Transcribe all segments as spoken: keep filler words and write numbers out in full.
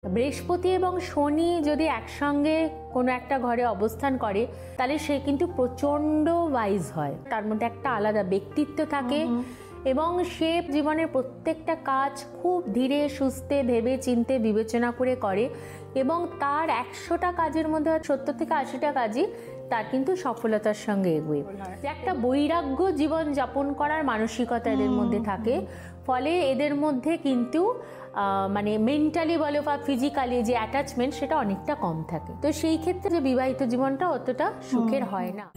বৃহস্পতি এবং শনি যদি একসঙ্গে কোনো একটা ঘরে অবস্থান করে তাহলে সে কিন্তু প্রচণ্ড ওয়াইজ হয়, তার মধ্যে একটা আলাদা ব্যক্তিত্ব থাকে এবং সে জীবনের প্রত্যেকটা কাজ খুব ধীরে সুস্থে ভেবে চিন্তে বিবেচনা করে করে এবং তার একশোটা কাজের মধ্যে সত্তর থেকে আশিটা কাজই তার কিন্তু সফলতার সঙ্গে এগোয়। একটা বৈরাগ্য জীবন যাপন করার মানসিকতা এদের মধ্যে থাকে, ফলে এদের মধ্যে কিন্তু মানে মেন্টালি বলো বা ফিজিক্যালি যে অ্যাটাচমেন্ট সেটা অনেকটা কম থাকে। তো সেই ক্ষেত্রে যে বিবাহিত জীবনটা অতটা সুখের হয় না।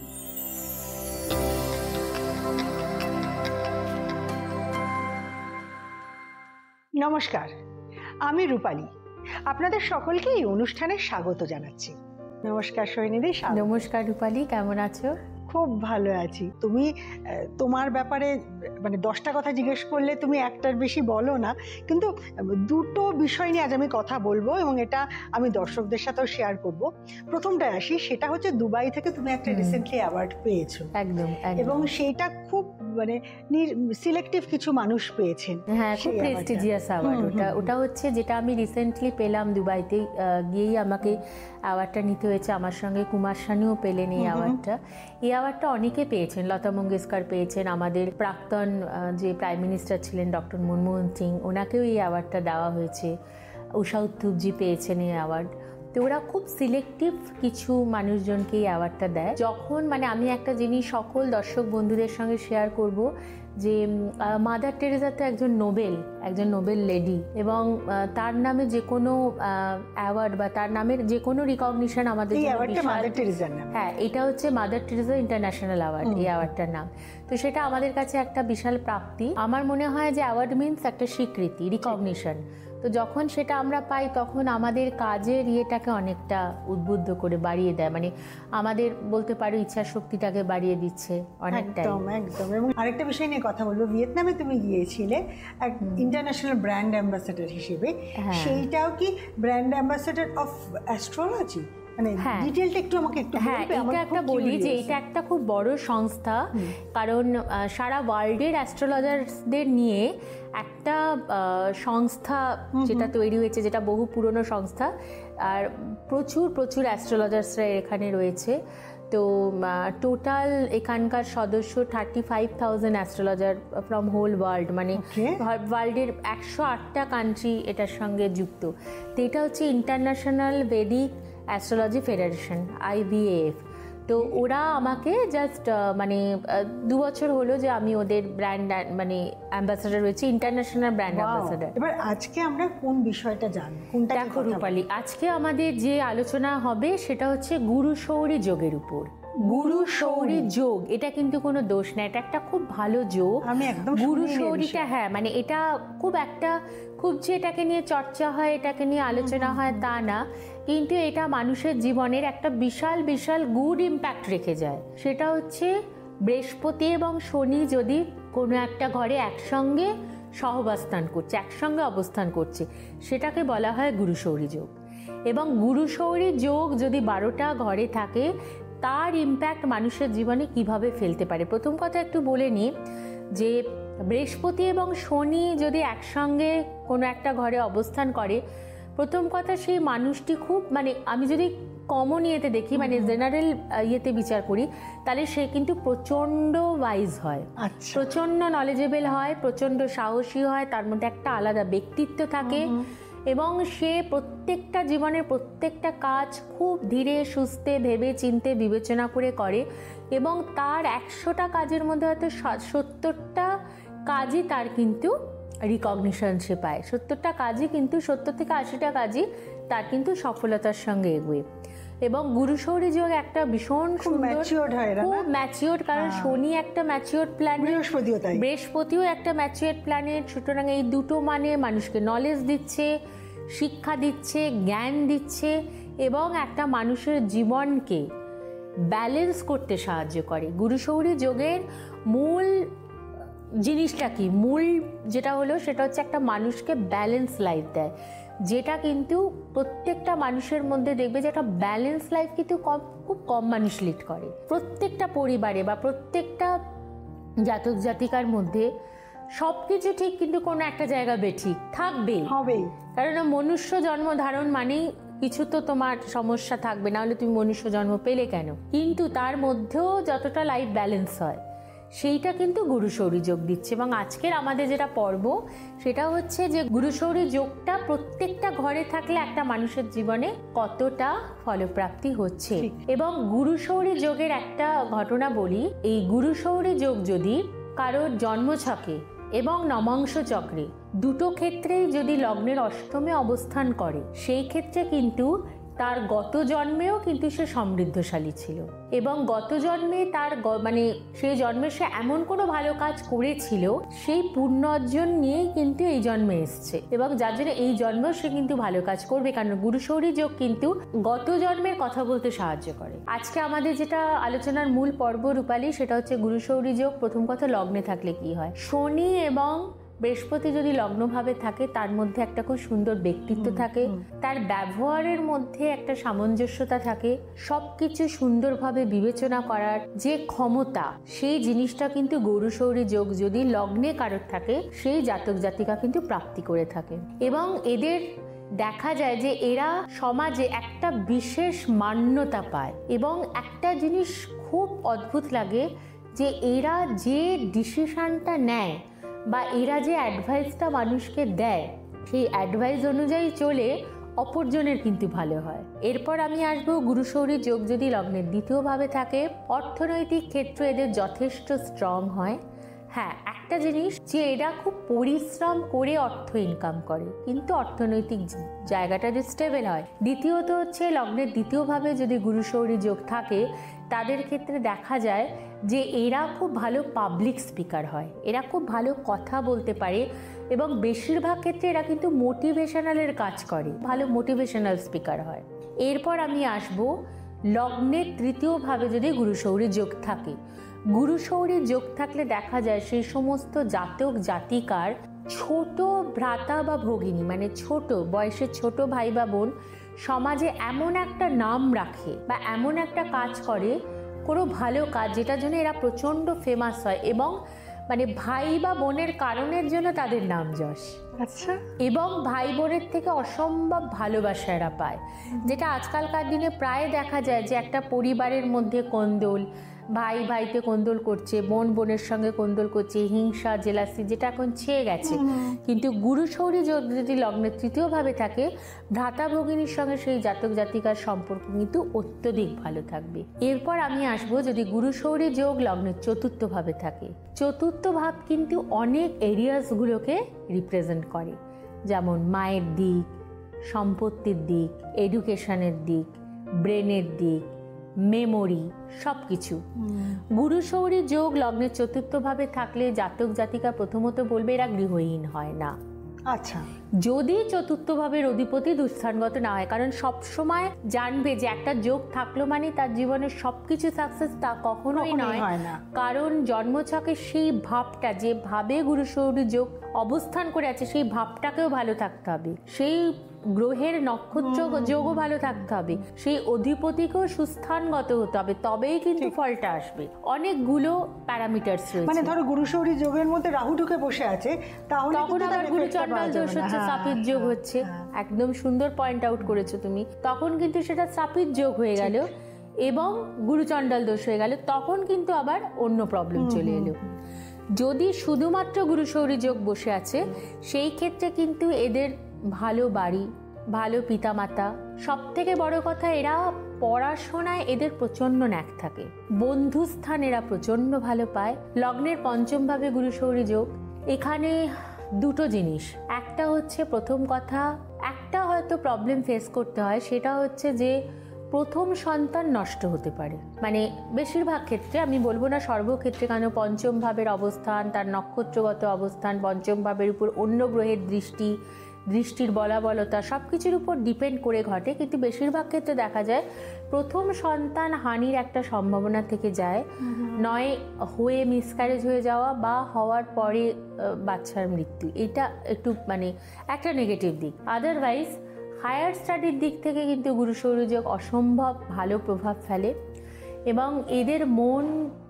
নমস্কার, আমি রূপালী, আপনাদের সকলকে এই অনুষ্ঠানে স্বাগত জানাচ্ছি। নমস্কার সোহিনীদি। নমস্কার রূপালী, কেমন আছো? খুব ভালো আছি। তুমি তোমার ব্যাপারে মানে দশটা কথা জিজ্ঞেস করলে তুমি একটার বেশি বলো না, কিন্তু দুটো বিষয় নিয়ে আজ আমি কথা বলবো এবং এটা আমি দর্শকদের সাথেও শেয়ার করব। প্রথমটায় আসি, সেটা হচ্ছে দুবাই থেকে তুমি একটা রিসেন্টলি অ্যাওয়ার্ড পেয়েছো। একদম, এবং সেইটা খুব মানে সিলেক্টিভ কিছু মানুষ পেয়েছেন। হ্যাঁ, খুব প্রেস্টিজিয়াস অ্যাওয়ার্ড ওটা। ওটা হচ্ছে যেটা আমি রিসেন্টলি পেলাম, দুবাইতে গিয়েই আমাকে অ্যাওয়ার্ডটা নিতে হয়েছে। আমার সঙ্গে কুমার শানুও পেলেন এই অ্যাওয়ার্ডটা। এই অ্যাওয়ার্ডটা অনেকে পেয়েছেন, লতা মঙ্গেশকর পেয়েছেন, আমাদের প্রাক্তন যে প্রাইম মিনিস্টার ছিলেন ডক্টর মনমোহন সিং, ওনাকেও এই অ্যাওয়ার্ডটা দেওয়া হয়েছে। উষা উত্থুপজি পেয়েছেন এই অ্যাওয়ার্ড। তো ওরা খুব সিলেক্টিভ কিছু মানুষজনকে এই অ্যাওয়ার্ডটা দেয়। যখন মানে আমি একটা জিনিস সকল দর্শক বন্ধুদের সঙ্গে শেয়ার করব যে মাদার টেরেসা তো একজন নোবেল একজন নোবেল লেডি, এবং তার নামে যে কোনো অ্যাওয়ার্ড বা তার নামের যে কোনো রিকগনিশন আমাদের, হ্যাঁ, এটা হচ্ছে মাদার টেরেসা ইন্টারন্যাশনাল অ্যাওয়ার্ড, এই অ্যাওয়ার্ডটার নাম। তো সেটা আমাদের কাছে একটা বিশাল প্রাপ্তি। আমার মনে হয় যে অ্যাওয়ার্ড মিনস একটা স্বীকৃতি, রিকগনিশন। তো যখন সেটা আমরা পাই তখন আমাদের কাজের ইয়েটাকে অনেকটা উদ্বুদ্ধ করে বাড়িয়ে দেয়, মানে আমাদের বলতে পারো ইচ্ছা শক্তিটাকে বাড়িয়ে দিচ্ছে অনেকটা। একদম একদম। এবং আরেকটা বিষয় নিয়ে কথা বলবো, ভিয়েতনামে তুমি গিয়েছিলে এক ইন্টারন্যাশনাল ব্র্যান্ড অ্যাম্বাসেডর হিসেবে। সেইটাও কি ব্র্যান্ড অ্যাম্বাসেডর অফ অ্যাস্ট্রোলজি? মানে ডিটেইলটা একটু আমাকে একটু বলবে? হ্যাঁ, এটা একটা বলি যে এটা একটা খুব বড় সংস্থা, কারণ সারা ওয়ার্ল্ডের অ্যাস্ট্রোলজারদের নিয়ে একটা সংস্থা যেটা তৈরি হয়েছে, যেটা বহু পুরনো সংস্থা, আর প্রচুর প্রচুর অ্যাস্ট্রোলজার্সরা এখানে রয়েছে। তো টোটাল এখানকার সদস্য thirty five thousand astrologer from whole world, মানে ওয়ার্ল্ডের একশো আটটা কান্ট্রি এটার সঙ্গে যুক্ত। তো এটা হচ্ছে international vedic astrology federation, I V A F. তো ওরা আমাকে জাস্ট মানে দু বছর হলো যে আমি ওদের ব্র্যান্ড মানে অ্যাম্বাসেডর রয়েছে, ইন্টারন্যাশনাল ব্র্যান্ড অ্যাম্বাসেডর। এবার আজকে আমরা কোন বিষয়টা জানবো? দেখো রূপালী, আজকে আমাদের যে আলোচনা হবে সেটা হচ্ছে গুরু শৌরী যোগের উপর। গুরু শৌরী যোগ, এটা কিন্তু কোনো দোষ না, এটা একটা খুব ভালো যোগ। আমি একদম গুরু শৌরীটা, হ্যাঁ, মানে এটা খুব একটা খুব যে এটাকে নিয়ে চর্চা হয়, এটাকে নিয়ে আলোচনা হয় তা না, কিন্তু এটা মানুষের জীবনের একটা বিশাল বিশাল গুড ইম্প্যাক্ট রেখে যায়। সেটা হচ্ছে বৃহস্পতি এবং শনি যদি কোনো একটা ঘরে একসঙ্গে সহবাস্থান করছে, একসঙ্গে অবস্থান করছে, সেটাকে বলা হয় গুরু শৌরী যোগ। এবং গুরু শৌরী যোগ যদি বারোটা ঘরে থাকে, তার ইম্প্যাক্ট মানুষের জীবনে কিভাবে ফেলতে পারে। প্রথম কথা একটু বলে নিই যে বৃহস্পতি এবং শনি যদি একসঙ্গে কোনো একটা ঘরে অবস্থান করে, প্রথম কথা সেই মানুষটি খুব মানে আমি যদি কমন ইয়েতে দেখি, মানে জেনারেল ইয়েতে বিচার করি, তাহলে সে কিন্তু প্রচণ্ড ওয়াইজ হয়, প্রচণ্ড নলেজেবল হয়, প্রচণ্ড সাহসী হয়, তার মধ্যে একটা আলাদা ব্যক্তিত্ব থাকে এবং সে প্রত্যেকটা জীবনের প্রত্যেকটা কাজ খুব ধীরে সুস্থে ভেবে চিন্তে বিবেচনা করে করে এবং তার একশোটা কাজের মধ্যে হয়তো সত্তরটা কাজই তার কিন্তু রিকগনিশন সে পায়। সত্তরটা কাজই কিন্তু সত্তর থেকে আশিটা কাজই তার কিন্তু সফলতার সঙ্গে এগোয়। এবং গুরু শৌরী যোগ একটা ভীষণ সুন্দর, খুব ম্যাচিওর, কারণ শনি একটা ম্যাচিওর প্ল্যানেট, বৃহস্পতিও তাই, বৃহস্পতিও একটা ম্যাচিওর প্ল্যানেট। সুতরাং এই দুটো মানে মানুষকে নলেজ দিচ্ছে, শিক্ষা দিচ্ছে, জ্ঞান দিচ্ছে এবং একটা মানুষের জীবনকে ব্যালেন্স করতে সাহায্য করে। গুরু শৌরী যোগের মূল জিনিসটা কি, মূল যেটা হলো সেটা হচ্ছে একটা মানুষকে ব্যালেন্স লাইফ দেয়, যেটা কিন্তু প্রত্যেকটা মানুষের মধ্যে দেখবে যে একটা ব্যালেন্স লাইফ কিন্তু কম খুব কম মানুষ লিড করে। প্রত্যেকটা পরিবারে বা প্রত্যেকটা জাতক জাতিকার মধ্যে সব কিছু ঠিক কিন্তু কোনো একটা জায়গা বেঠিক থাকবেই, হবেই। কারণ মনুষ্য জন্ম ধারণ মানেই কিছু তো তোমার সমস্যা থাকবে, না হলে তুমি মনুষ্য জন্ম পেলে কেন? কিন্তু তার মধ্যেও যতটা লাইফ ব্যালেন্স হয় সেইটা কিন্তু গুরুশৌরী যোগ দিচ্ছে। এবং আজকের আমাদের যেটা পর্ব সেটা হচ্ছে যে গুরুশৌরী যোগটা প্রত্যেকটা ঘরে থাকলে একটা মানুষের জীবনে কতটা ফলপ্রাপ্তি হচ্ছে। এবং গুরুশৌরী যোগের একটা ঘটনা বলি, এই গুরুশৌরী যোগ যদি কারোর জন্মছকে এবং নমাংশ চক্রে দুটো ক্ষেত্রেই যদি লগ্নের অষ্টমে অবস্থান করে, সেই ক্ষেত্রে কিন্তু তার গত জন্মেও কিন্তু সে সমৃদ্ধশালী ছিল এবং গত জন্মে তার মানে সেই জন্মে সে এমন কোনো ভালো কাজ করেছিল সেই পুণ্য অর্জন নিয়েই কিন্তু এই জন্মে এসছে এবং যার জন্য এই জন্মেও সে কিন্তু ভালো কাজ করবে, কারণ গুরুশৌরী যোগ কিন্তু গত জন্মের কথা বলতে সাহায্য করে। আজকে আমাদের যেটা আলোচনার মূল পর্ব রূপালী, সেটা হচ্ছে গুরুশৌরী যোগ। প্রথম কথা, লগ্নে থাকলে কি হয়। শনি এবং বৃহস্পতি যদি লগ্নভাবে থাকে তার মধ্যে একটা খুব সুন্দর ব্যক্তিত্ব থাকে, তার ব্যবহারের মধ্যে একটা সামঞ্জস্যতা থাকে, সবকিছু সুন্দরভাবে বিবেচনা করার যে ক্ষমতা, সেই জিনিসটা কিন্তু গুরুশৌরী যোগ যদি লগ্নে কারোর থাকে সেই জাতক জাতিকা কিন্তু প্রাপ্তি করে থাকে। এবং এদের দেখা যায় যে এরা সমাজে একটা বিশেষ মান্যতা পায় এবং একটা জিনিস খুব অদ্ভুত লাগে যে এরা যে ডিসিশনটা নেয় বা এরা যে অ্যাডভাইসটা মানুষকে দেয় সেই অ্যাডভাইস অনুযায়ী চলে অপরজনের কিন্তু ভালো হয়। এরপর আমি আসবো গুরুশৌরী যোগ যদি লগ্নের দ্বিতীয়ভাবে থাকে, অর্থনৈতিক ক্ষেত্র এদের যথেষ্ট স্ট্রং হয়। হ্যাঁ, একটা জিনিস যে এরা খুব পরিশ্রম করে অর্থ ইনকাম করে কিন্তু অর্থনৈতিক জায়গাটা যে স্টেবল হয়। দ্বিতীয়ত হচ্ছে লগ্নের দ্বিতীয়ভাবে যদি গুরুশৌরী যোগ থাকে তাদের ক্ষেত্রে দেখা যায় যে এরা খুব ভালো পাবলিক স্পিকার হয়, এরা খুব ভালো কথা বলতে পারে এবং বেশিরভাগ ক্ষেত্রে এরা কিন্তু মোটিভেশনালের কাজ করে, ভালো মোটিভেশনাল স্পিকার হয়। এরপর আমি আসব লগ্নের তৃতীয়ভাবে যদি গুরুশৌরী যোগ থাকে। গুরুশৌরী যোগ থাকলে দেখা যায় সেই সমস্ত জাতক জাতিকার ছোট ভ্রাতা বা ভগিনী, মানে ছোট বয়সের ছোট ভাই বা বোন সমাজে এমন একটা নাম রাখে বা এমন একটা কাজ করে, কোনো ভালো কাজ যেটার জন্য এরা প্রচণ্ড ফেমাস হয় এবং মানে ভাই বা বোনের কারণের জন্য তাদের নাম যশ। আচ্ছা। এবং ভাই বোনের থেকে অসম্ভব ভালোবাসা এরা পায়, যেটা আজকালকার দিনে প্রায় দেখা যায় যে একটা পরিবারের মধ্যে কোন্দল, ভাই ভাইতে কোন্দল করছে, বোন বোনের সঙ্গে কোন্দল করছে, হিংসা জেলাসি যেটা এখন ছেয়ে গেছে। কিন্তু গুরুশৌরী যোগ যদি লগ্নের তৃতীয়ভাবে থাকে, ভ্রাতা ভগিনীর সঙ্গে সেই জাতক জাতিকার সম্পর্ক কিন্তু অত্যধিক ভালো থাকবে। এরপর আমি আসবো যদি গুরুশৌরী যোগ লগ্নের চতুর্থভাবে থাকে। চতুর্থ ভাব কিন্তু অনেক এরিয়াসগুলোকে রিপ্রেজেন্ট করে, যেমন মায়ের দিক, সম্পত্তির দিক, এডুকেশনের দিক, ব্রেনের দিক, মেমোরি, সব কিছু। গুরুশৌরী যোগ লগ্নের চতুর্থভাবে থাকলে জাতক জাতিকা প্রথমত বলবে এরা গৃহহীন হয় না। আচ্ছা, যদি চতুর্থভাবের অধিপতি দুস্থানগত না হয়, কারণ সব সময় জানবে যে একটা যোগ থাকলো মানে তার জীবনের সবকিছু সাকসেস, তা কখনোই নয়। কারণ জন্মছকে সেই ভাবটা, যে ভাবে গুরুশৌরী যোগ অবস্থান করে আছে সেই ভাবটাকেও ভালো থাকতে হবে, সেই গ্রহের নক্ষত্র যোগও ভালো থাকতে হবে, সেই অধিপতিকেও সুস্থানগত হতে হবে, তবেই কিন্তু ফলটা আসবে। অনেকগুলো প্যারামিটারস রয়েছে। মানে ধরো গুরুশৌরী যোগের মধ্যে রাহু ঢুকে বসে আছে, তাহলে তখন আবার গুরুচণ্ডাল দোষ হচ্ছে, সাপির যোগ হচ্ছে। একদম সুন্দর পয়েন্ট আউট করেছো তুমি। তখন কিন্তু সেটা সাপির যোগ হয়ে গেল এবং গুরুচণ্ডাল দোষ হয়ে গেল, তখন কিন্তু আবার অন্য প্রবলেম চলে এলো। যদি শুধুমাত্র গুরুশৌরী যোগ বসে আছে সেই ক্ষেত্রে কিন্তু এদের ভালো বাড়ি, ভালো পিতামাতা, সব থেকে বড় কথা এরা পড়াশোনায় এদের প্রচন্ড ন্যাক থাকে, বন্ধুস্থান এরা প্রচন্ড ভালো পায়। লগ্নের পঞ্চম ভাবে গুরুশৌরী যোগ, এখানে দুটো জিনিস, একটা হচ্ছে প্রথম কথা, একটা হয়তো প্রবলেম ফেস করতে হয়, সেটা হচ্ছে যে প্রথম সন্তান নষ্ট হতে পারে। মানে বেশিরভাগ ক্ষেত্রে, আমি বলবো না সর্বক্ষেত্রে, কারণ পঞ্চম ভাবের অবস্থান, তার নক্ষত্রগত অবস্থান, পঞ্চম ভাবের উপর অন্য গ্রহের দৃষ্টি, দৃষ্টির বলাবলতা সব কিছুর উপর ডিপেন্ড করে ঘটে, কিন্তু বেশিরভাগ ক্ষেত্রে দেখা যায় প্রথম সন্তান হানির একটা সম্ভাবনা থেকে যায়, নয় হয়ে মিসক্যারেজ হয়ে যাওয়া বা হওয়ার পরে বাচ্চার মৃত্যু। এটা একটু মানে একটা নেগেটিভ দিক। আদারওয়াইজ হায়ার স্টাডির দিক থেকে কিন্তু গুরুশৌরী যোগ অসম্ভব ভালো প্রভাব ফেলে এবং এদের মন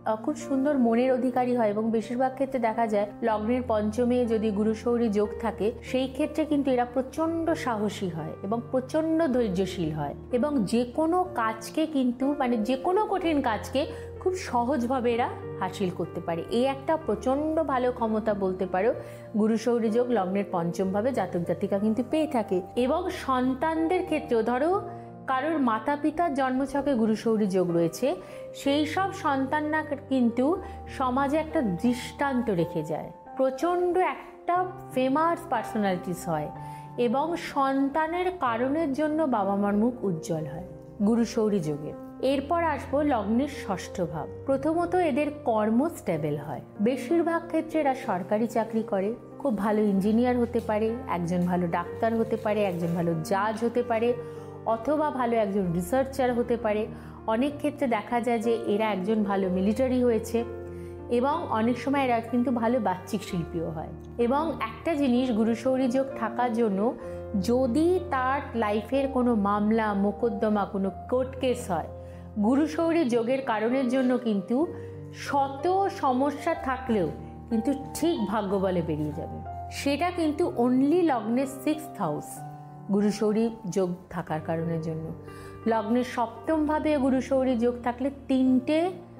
আহ, খুব সুন্দর মনের অধিকারী হয় এবং বেশিরভাগ ক্ষেত্রে দেখা যায় লগ্নের পঞ্চমে যদি গুরুশৌরী যোগ থাকে সেই ক্ষেত্রে কিন্তু এরা প্রচন্ড সাহসী হয় এবং প্রচন্ড ধৈর্যশীল হয় এবং যে কোনো কাজকে কিন্তু মানে যে কোনো কঠিন কাজকে খুব সহজভাবে এরা হাসিল করতে পারে। এই একটা প্রচন্ড ভালো ক্ষমতা বলতে পারো গুরুশৌরী যোগ লগ্নের পঞ্চম ভাবে জাতক জাতিকা কিন্তু পেয়ে থাকে। এবং সন্তানদের ক্ষেত্রেও ধরো কারোর মাতা পিতার জন্মছকে গুরুশৌরী যোগ রয়েছে, সেই সব সন্তানরা কিন্তু সমাজে একটা দৃষ্টান্ত রেখে যায়, প্রচণ্ড একটা ফেমাস পার্সোনালিটিস হয় এবং সন্তানের কারণের জন্য বাবা মার মুখ উজ্জ্বল হয় গুরুশৌরী যোগে। এরপর আসবো লগ্নের ষষ্ঠ ভাব। প্রথমত এদের কর্ম স্টেবল হয়, বেশিরভাগ ক্ষেত্রে এরা সরকারি চাকরি করে, খুব ভালো ইঞ্জিনিয়ার হতে পারে, একজন ভালো ডাক্তার হতে পারে, একজন ভালো জাজ হতে পারে, অথবা ভালো একজন রিসার্চার হতে পারে। অনেক ক্ষেত্রে দেখা যায় যে এরা একজন ভালো মিলিটারি হয়েছে এবং অনেক সময় এরা কিন্তু ভালো বাহ্যিক শিল্পীও হয়। এবং একটা জিনিস, গুরুশৌরী যোগ থাকার জন্য যদি তার লাইফের কোনো মামলা মোকদ্দমা কোনো কোর্ট কেস হয়, গুরুশৌরী যোগের কারণের জন্য কিন্তু শত সমস্যা থাকলেও কিন্তু ঠিক ভাগ্য বলে বেরিয়ে যাবে। সেটা কিন্তু অনলি লগ্নের সিক্সথ হাউস গুরুশৌরী যোগ থাকার কারণের জন্য। লগ্নের সপ্তম ভাবে গুরুশৌরী যোগ থাকলে তিনটে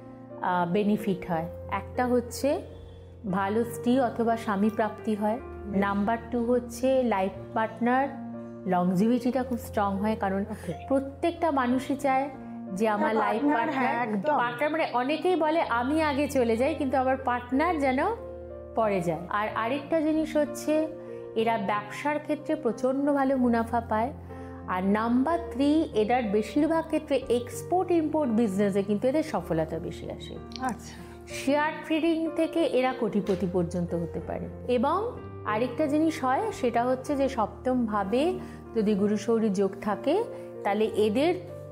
বেনিফিট হয়। একটা হচ্ছে ভালো স্ত্রী অথবা স্বামী প্রাপ্তি হয়, নাম্বার টু হচ্ছে লাইফ পার্টনার লংজিভিটিটা খুব স্ট্রং হয়, কারণ প্রত্যেকটা মানুষই চায় যে আমার লাইফ পার্টনার পার্টনার মানে অনেকেই বলে আমি আগে চলে যাই কিন্তু আমার পার্টনার যেন পরে যায়। আর আরেকটা জিনিস হচ্ছে এরা ব্যবসার ক্ষেত্রে প্রচণ্ড ভালো মুনাফা পায়। আর নাম্বার থ্রি, এটার বেশিরভাগ ক্ষেত্রে এক্সপোর্ট ইম্পোর্ট বিজনেসে কিন্তু এদের সফলতা বেশি আসে। আচ্ছা, শেয়ার ট্রেডিং থেকে এরা কোটিপতি পর্যন্ত হতে পারে। এবং আরেকটা জিনিস হয় সেটা হচ্ছে যে সপ্তম ভাবে যদি গুরুশৌরী যোগ থাকে তাহলে এদের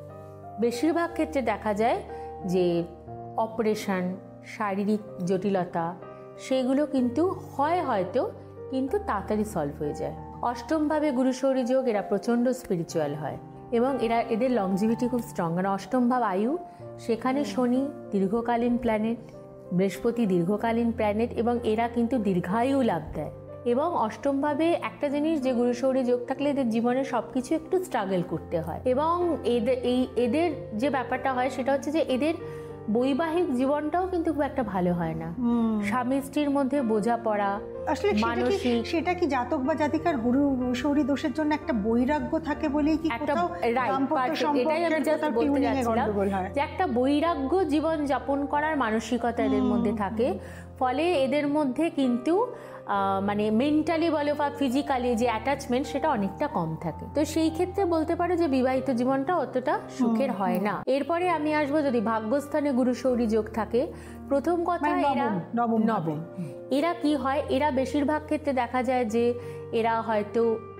বেশিরভাগ ক্ষেত্রে দেখা যায় যে অপারেশন, শারীরিক জটিলতা সেগুলো কিন্তু হয় হয়তো কিন্তু তাড়াতাড়ি সলভ হয়ে যায়। অষ্টমভাবে গুরুশৌরী যোগ এরা প্রচণ্ড স্পিরিচুয়াল হয় এবং এরা এদের লংজিভিটি খুব স্ট্রং, কারণ অষ্টম ভাব আয়ু, সেখানে শনি দীর্ঘকালীন প্ল্যানেট, বৃহস্পতি দীর্ঘকালীন প্ল্যানেট এবং এরা কিন্তু দীর্ঘায়ু লাভ দেয়। এবং অষ্টমভাবে একটা জিনিস যে গুরুশৌরী যোগ থাকলে এদের জীবনে সব কিছু একটু স্ট্রাগল করতে হয় এবং এদের এই এদের যে ব্যাপারটা হয় সেটা হচ্ছে যে এদের বৈবাহিক জীবনটাও কিন্তু খুব একটা ভালো হয় না, স্বামী স্ত্রীর মধ্যে বোঝাপড়া। আসলে মানসিক সেটা কি জাতক বা জাতিকার গুরুশৌরী দোষের জন্য একটা বৈরাগ্য থাকে বলেই কি কোথাও দাম্পত্য সম্পর্কের কোথাও টিউনিং এ গন্ডগোল হয়, যে একটা বৈরাগ্য জীবন যাপন করার মানসিকতা এদের মধ্যে থাকে, ফলে এদের মধ্যে কিন্তু মানে মেন্টালি বলো বা ফিজিক্যালি যে অ্যাটাচমেন্ট সেটা অনেকটা কম থাকে। তো সেই ক্ষেত্রে বলতে পারো যে বিবাহিত জীবনটা অতটা সুখের হয় না। এরপরে আমি আসবো যদি ভাগ্যস্থানে গুরুশৌরী যোগ থাকে, প্রথম কথা এরা নবম, এরা কি হয়, এরা বেশিরভাগ ক্ষেত্রে দেখা যায় যে এরা হয়তো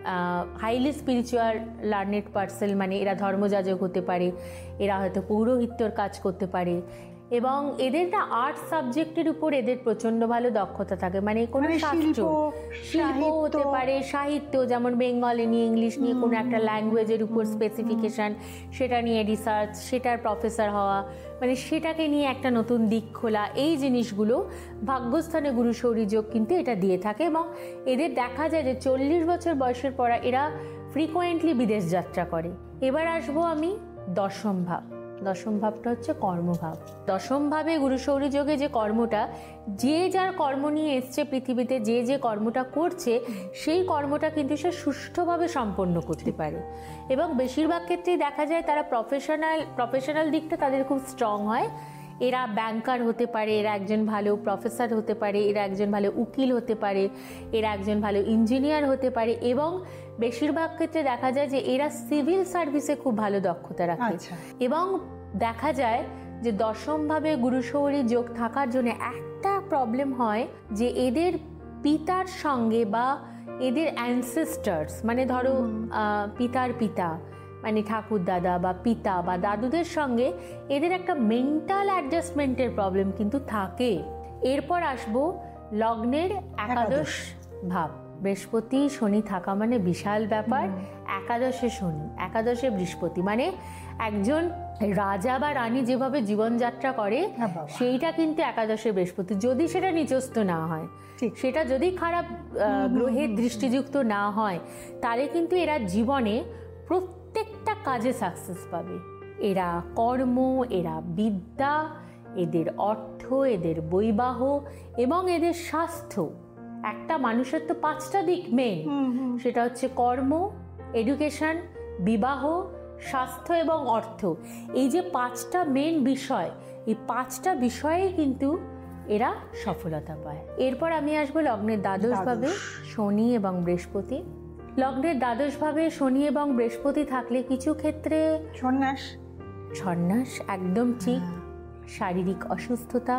হাইলি স্পিরিচুয়াল লার্নেড পার্সন, মানে এরা ধর্মযাজক হতে পারে, এরা হয়তো পৌরোহিত্যর কাজ করতে পারে এবং এদের না আর্ট সাবজেক্টের উপর এদের প্রচন্ড ভালো দক্ষতা থাকে, মানে কোনো শাস্ত্র শিল্প হতে পারে, সাহিত্য যেমন বেঙ্গলি নিয়ে ইংলিশ নিয়ে কোনো একটা ল্যাঙ্গুয়েজের উপর স্পেসিফিকেশন, সেটা নিয়ে রিসার্চ, সেটার প্রফেসর হওয়া, মানে সেটাকে নিয়ে একটা নতুন দিক খোলা, এই জিনিসগুলো ভাগ্যস্থানে গুরুশৌরী যোগ কিন্তু এটা দিয়ে থাকে। এবং এদের দেখা যায় যে চল্লিশ বছর বয়সের পর এরা ফ্রিকোয়েন্টলি বিদেশ যাত্রা করে। এবার আসবো আমি দশম ভাব। দশম ভাবটা হচ্ছে কর্মভাব। দশম ভাবে গুরুশৌরী যোগে যে কর্মটা, যে যার কর্ম নিয়ে এসছে পৃথিবীতে, যে যে কর্মটা করছে সেই কর্মটা কিন্তু সে সুষ্ঠুভাবে সম্পন্ন করতে পারে এবং বেশিরভাগ ক্ষেত্রেই দেখা যায় তারা প্রফেশনাল প্রফেশনাল দিকটা তাদের খুব স্ট্রং হয়। এরা ব্যাংকার হতে পারে, এরা একজন ভালো প্রফেসর হতে পারে, এরা একজন ভালো উকিল হতে পারে, এরা একজন ভালো ইঞ্জিনিয়ার হতে পারে এবং বেশিরভাগ ক্ষেত্রে দেখা যায় যে এরা সিভিল সার্ভিসে খুব ভালো দক্ষতা রাখে। এবং দেখা যায় যে দশমভাবে গুরুশৌরী যোগ থাকার জন্য একটা প্রবলেম হয় যে এদের পিতার সঙ্গে বা এদের অ্যানসেস্টার্স, মানে ধরো পিতার পিতা মানে ঠাকুর দাদা বা পিতা বা দাদুদের সঙ্গে এদের একটা মেন্টাল অ্যাডজাস্টমেন্টের প্রবলেম কিন্তু থাকে। এরপর আসবো লগ্নের একাদশ ভাব। বৃহস্পতি শনি থাকা মানে বিশাল ব্যাপার। একাদশে শনি, একাদশে বৃহস্পতি, মানে একজন রাজা বা রানী যেভাবে জীবনযাত্রা করে সেইটা কিন্তু একাদশে বৃহস্পতি, যদি সেটা নিচস্থ না হয়, সেটা যদি খারাপ গ্রহের দৃষ্টিযুক্ত না হয়, তাহলে কিন্তু এরা জীবনে প্রত্যেকটা কাজে সাকসেস পাবে। এরা কর্ম, এরা বিদ্যা, এদের অর্থ, এদের বৈবাহ এবং এদের স্বাস্থ্য। একটা মানুষের তো পাঁচটা দিক মেন, সেটা হচ্ছে কর্ম, এডুকেশন, বিবাহ, স্বাস্থ্য এবং অর্থ। এই যে পাঁচটা মেন বিষয়, এই পাঁচটা বিষয়েই কিন্তু এরা সফলতা পায়। এরপর আমি আসবো লগ্নের দ্বাদশভাবে শনি এবং বৃহস্পতি। লগ্নের দ্বাদশভাবে শনি এবং বৃহস্পতি থাকলে কিছু ক্ষেত্রে সন্ন্যাস, সন্ন্যাস একদম ঠিক, শারীরিক অসুস্থতা,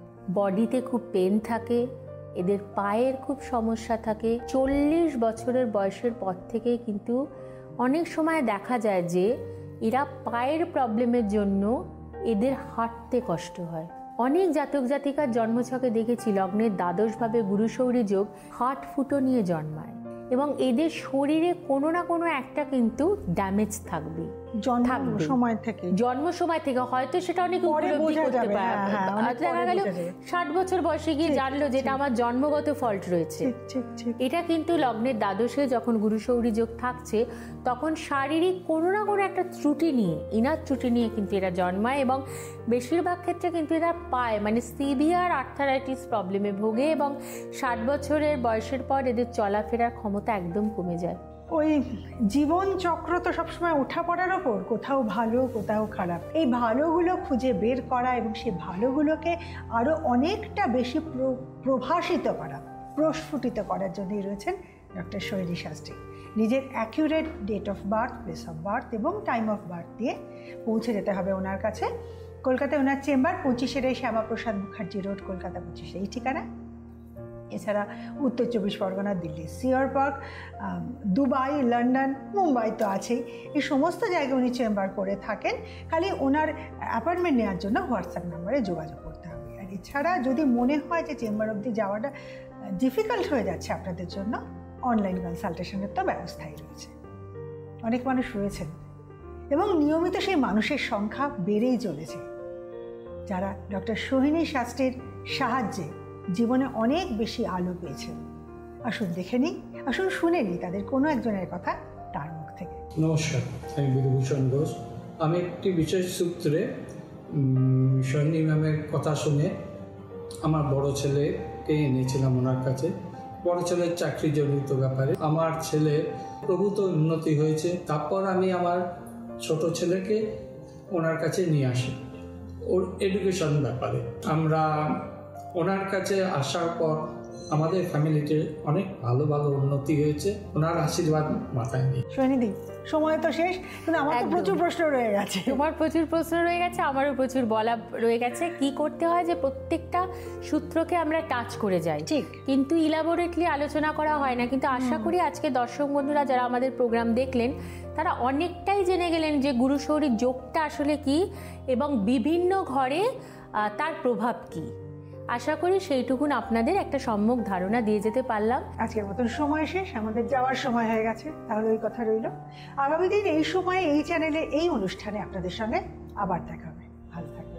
বডিতে খুব পেন থাকে, এদের পায়ের খুব সমস্যা থাকে। চল্লিশ বছরের বয়সের পর থেকে কিন্তু অনেক সময় দেখা যায় যে এরা পায়ের প্রবলেমের জন্য এদের হাঁটতে কষ্ট হয়। অনেক জাতক জাতিকার জন্মছকে দেখেছি লগ্নের দ্বাদশভাবে গুরুশৌরী যোগ হার্ট ফুটো নিয়ে জন্মায় এবং এদের শরীরে কোনো না কোনো একটা কিন্তু ড্যামেজ থাকবে জন্ম সময় থেকে জন্ম সময় থেকে হয়তো সেটা অনেক উপলব্ধি করতে পারে। দেখা গেল ষাট বছর বয়সে গিয়ে জানলো যেটা আমার জন্মগত ফল্ট রয়েছে। এটা কিন্তু লগ্নের দ্বাদশে যখন গুরুশৌরী যোগ থাকছে তখন শারীরিক কোনো না কোনো একটা ত্রুটি নিয়ে, ইনার ত্রুটি নিয়ে কিন্তু এরা জন্মায় এবং বেশিরভাগ ক্ষেত্রে কিন্তু এরা পায় মানে সিভিয়ার আর্থারাইটিস প্রবলেমে ভোগে এবং ষাট বছরের বয়সের পর এদের চলাফেরার ক্ষমতা একদম কমে যায়। ওই জীবন চক্র তো সবসময় ওঠা পড়ার ওপর, কোথাও ভালো কোথাও খারাপ। এই ভালোগুলো খুঁজে বের করা এবং সেই ভালোগুলোকে আরও অনেকটা বেশি প্রভাসিত করা, প্রস্ফুটিত করার জন্যই রয়েছেন ডক্টর সোহিনী শাস্ত্রী। নিজের accurate date of birth, place of birth এবং টাইম অফ বার্থ দিয়ে পৌঁছে যেতে হবে ওনার কাছে। কলকাতায় ওনার চেম্বার পঁচিশের এই শ্যামাপ্রসাদ মুখার্জি রোড, কলকাতা পঁচিশে এই ঠিকানা। এছাড়া Uttar Chabbish Pargana, Delhi CR park, Dubai, London, Mumbai তো আছেই। এই সমস্ত জায়গায় উনি চেম্বার করে থাকেন। খালি ওনার অ্যাপয়েন্টমেন্ট নেওয়ার জন্য হোয়াটসঅ্যাপ নাম্বারে যোগাযোগ করতে হবে। আর এছাড়া যদি মনে হয় যে চেম্বার অবধি যাওয়াটা ডিফিকাল্ট হয়ে যাচ্ছে আপনাদের জন্য, অনলাইন কনসালটেশনের তো ব্যবস্থাই রয়েছে। অনেক মানুষ রয়েছেন এবং নিয়মিত সেই মানুষের সংখ্যা বেড়েই চলেছে যারা ডক্টর সোহিনী শাস্ত্রীর সাহায্যে জীবনে অনেক বেশি আলো পেয়েছেন। আসুন দেখে নিই, আসুন শুনে নিই তাদের কোনো একজনের কথা তার মুখ থেকে। নমস্কার, আমি বিধুভূষণ ঘোষ। আমি একটি বিশেষ সূত্রে সোহিনী ম্যামের কথা শুনে আমার বড় ছেলেকে এনেছিলাম ওনার কাছে। বড় ছেলের চাকরিজনিত ব্যাপারে আমার ছেলে প্রভূত উন্নতি হয়েছে। তারপর আমি আমার ছোট ছেলেকে ওনার কাছে নিয়ে আসি ওর এডুকেশন ব্যাপারে। আমরা ওনার কাছে আসার পর আমাদের ফ্যামিলিতে অনেক ভালো ভালো উন্নতি হয়েছে, ওনার আশীর্বাদ মাথায় নিয়ে। সোহিনীদি, সময় তো শেষ, কিন্তু আমার তো প্রচুর প্রশ্ন রয়ে গেছে। তোমার প্রচুর প্রশ্ন রয়ে গেছে, আমারও প্রচুর বলা রয়ে গেছে। কি করতে হয় যে প্রত্যেকটা সূত্রকে আমরা টাচ করে যাই, ঠিক, কিন্তু ইলাবোরেটলি আলোচনা করা হয় না। কিন্তু আশা করি আজকে দর্শক বন্ধুরা যারা আমাদের প্রোগ্রাম দেখলেন তারা অনেকটাই জেনে গেলেন যে গুরুশৌরীর যোগটা আসলে কি এবং বিভিন্ন ঘরে তার প্রভাব কি। আশা করি সেইটুকুন আপনাদের একটা সম্যক ধারণা দিয়ে যেতে পারলাম। আজকের মতন সময় শেষ, আমাদের যাওয়ার সময় হয়ে গেছে। তাহলে ওই কথা রইল, আগামী দিন এই সময়ে এই চ্যানেলে এই অনুষ্ঠানে আপনাদের সঙ্গে আবার দেখা হবে। ভালো থাকবেন।